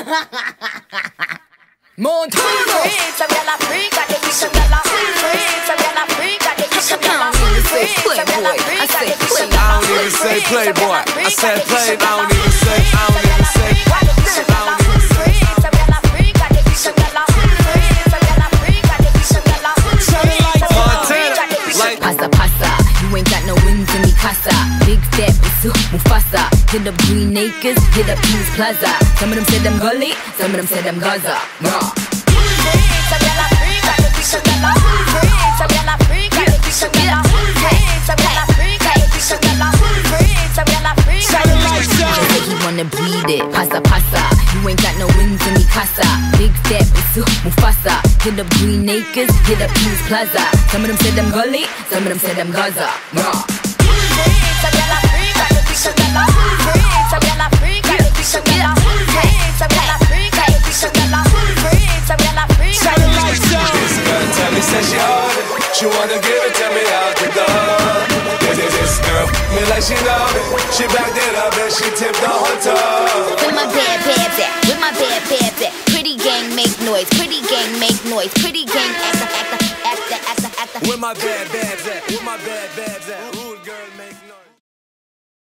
Montana. Some girl a freak, got the some girl a freak. Some girl a freak, got the some girl a freak. Some girl a freak, got the some girl a freak. I don't even say playboy. I said play. I don't even say. I don't even say. I don't even say. Some girl a freak, got the some girl a freak. Some girl a freak, got the some girl a freak. Like Pasa, pasa, you ain't got no wins in me casa. Big fat Bisu Mufasa. Hit up Green Acres, hit up Peace Plaza. Some of them said them gully, some of them said them Gaza. Nah. Some girl a freak, got the some girl a freak. Some girl a freak, got the some girl a freak. Some girl a freak, got the some girl a freak. Some girl a freak, got the some girl a freak. He wanna bleed it, pasa, pasa. You ain't got no wins in me casa. Big fat Bisu Mufasa. Hit up Green Acres, hit up Peace Plaza. Some of them said them gully, some of them said them Gaza. Nah. Some girl a freak, got the some girl a freak. Some girl a freak, got the some girl a freak. Some girl a freak, got the some girl a freak. Some girl a freak, got the some girl a freak. this girl tell me say she hard it. She wanna give it to me out the door. This girl, me like she love it. She backed it up and she tipped the whole toe. Where my bad babs at? Where my bad babs at? Pretty gang make noise, pretty gang make noise, pretty gang acta. Where my bad babs at? Where my bad babs at? Rude girl, man.